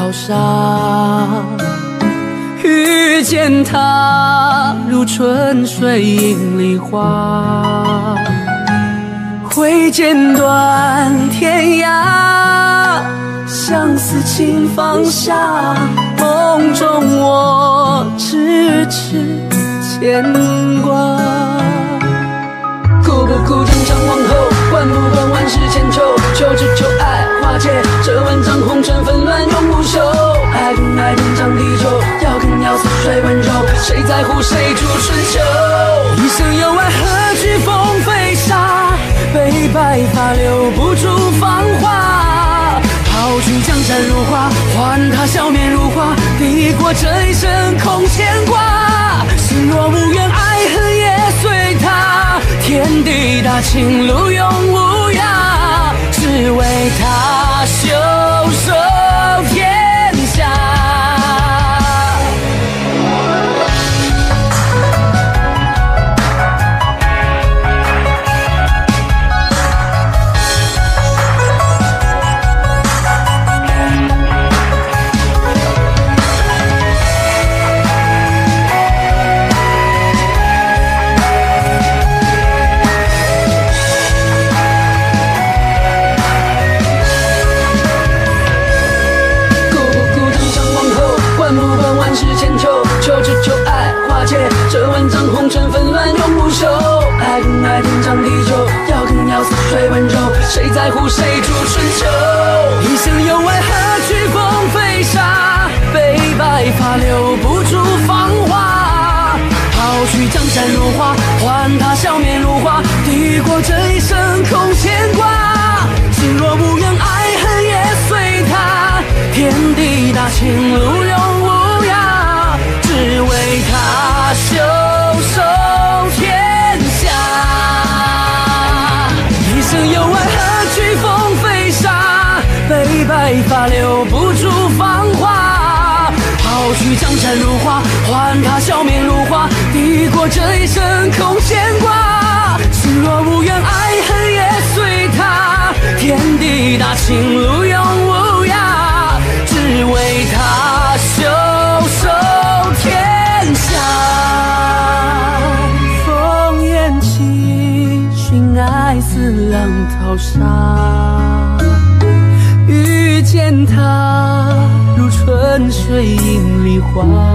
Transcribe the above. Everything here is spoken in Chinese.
淘沙。遇见他，如春水映梨花，挥剑断天涯，相思情放下。梦中我痴痴牵挂。哭不哭，正常往后；管不管，万事千秋。求只求爱化解这万丈红尘纷乱，永不休。爱不爱，天长地久，要更要似水温柔。谁在乎谁主春秋？一生有爱，何惧风飞沙？悲白发，留不住芳华。抛去江山如画，还他笑面如花。抵过这一生空牵挂。心若无缘，爱恨也随他。天地大，情路永无涯。只为他袖手天下。这万丈红尘纷乱永不休。爱更爱，天长地久，要更要似水温柔。谁在乎谁主春秋？一生有爱，何惧风飞沙？悲白发，留不住芳华。抛去江山如画，还他笑面如花。抵过这一生空牵挂。心若无缘，爱恨也随他。天地大，情路永无涯。只为他袖手天下。一生有爱，何惧风飞沙？悲白发，留不住芳华。抛去江山如画，还他笑面如花。抵过这一生空牵挂。心若无缘，爱恨也随他。天地大，情路永无涯。只为他袖手天下。烽烟起，寻爱似浪淘沙。遇见他，如春水映梨花。